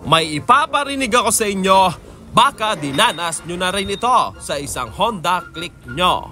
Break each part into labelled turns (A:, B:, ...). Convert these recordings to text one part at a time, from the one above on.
A: May ipaparinig ako sa inyo, baka dinanas nyo na rin ito sa isang Honda Click nyo.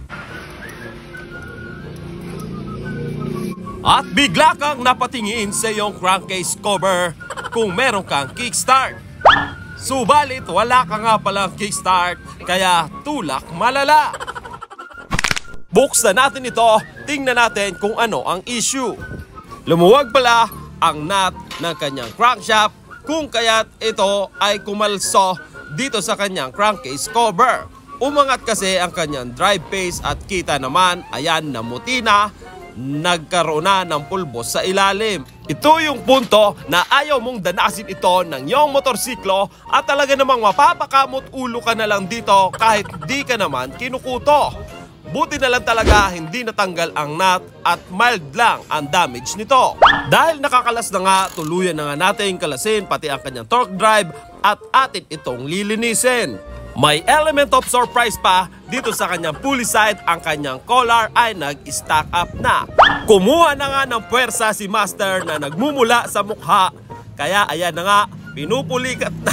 A: At bigla kang napatingin sa iyong crankcase cover kung meron kang kickstart. Subalit wala ka nga palang kickstart, kaya tulak malala. Buksan natin ito, tingnan natin kung ano ang issue. Lumuwag pala ang nut ng kanyang crankshaft, kung kaya't ito ay kumalso dito sa kanyang crankcase cover. Umangat kasi ang kanyang drive pace at kita naman, ayan, namuti na, nagkaroon na ng pulbos sa ilalim. Ito yung punto na ayaw mong danasin ito ng iyong motorsiklo at talaga namang mapapakamot ulo ka na lang dito kahit di ka naman kinukuto. Buti na lang talaga hindi natanggal ang nut at mild lang ang damage nito. Dahil nakakalas na nga, tuluyan na nga natin kalasin pati ang kanyang torque drive at atin itong lilinisin. May element of surprise pa dito sa kanyang pulley side, ang kanyang collar ay nag-stack up na. Kumuha na nga ng puwersa si Master na nagmumula sa mukha, kaya ayan na nga, pinupulikat na.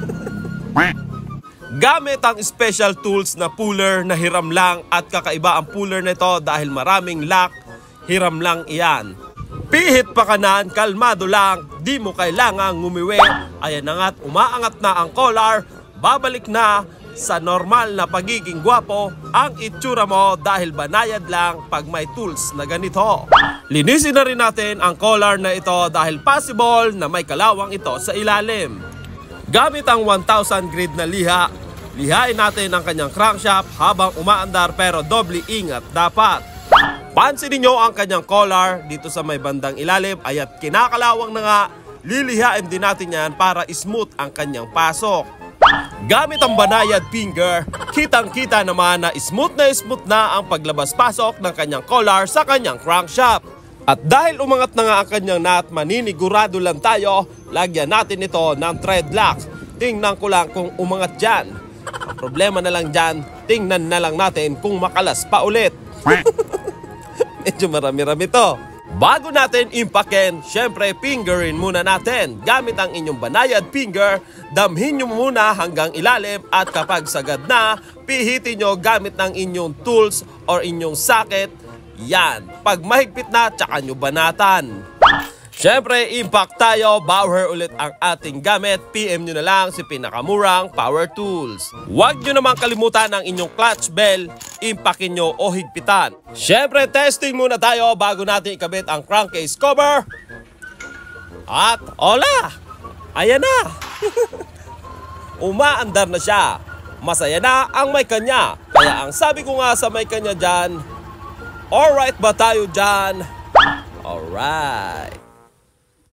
A: Gamit ang special tools na puller na hiram lang at kakaiba ang puller nito dahil maraming lock, hiram lang iyan. Pihit pa kanan, kalmado lang, di mo kailangang ngumiwi. Ayan na nga't umaangat na ang collar, babalik na sa normal na pagiging gwapo ang itsura mo dahil banayad lang pag may tools na ganito. Linisin na rin natin ang collar na ito dahil possible na may kalawang ito sa ilalim. Gamit ang 1000 grit na liha, lihain natin ang kanyang crankshaft habang umaandar pero doble ingat dapat. Pansinin nyo ang kanyang collar dito sa may bandang ilalim, ayat kinakalawang na nga, lilihain din natin yan para smooth ang kanyang pasok. Gamit ang banayad finger, kitang-kita naman na smooth na ang paglabas-pasok ng kanyang collar sa kanyang crankshaft. At dahil umangat na nga ang kanyang nut, maninigurado lang tayo, lagyan natin ito ng thread locks. Tingnan ko lang kung umangat dyan. Ang problema na lang dyan, tingnan na lang natin kung makalas pa ulit. Medyo marami-rami to. Bago natin impakin, syempre fingerin muna natin. Gamit ang inyong banayad finger, damhin nyo muna hanggang ilalim at kapag sagad na, pihitin nyo gamit ng inyong tools or inyong socket. Yan, pag mahigpit na, tsaka nyo banatan. Syempre, impact tayo, power ulit ang ating gamit. PM nyo na lang si pinakamurang power tools. Huwag nyo naman kalimutan ang inyong clutch bell, impakin nyo o higpitan. Syempre, testing muna tayo bago natin ikabit ang crankcase cover. At hola! Ayan na! Umaandar na siya. Masaya na ang may kanya. Kaya ang sabi ko nga sa may kanya dyan, alright ba tayo dyan? Alright.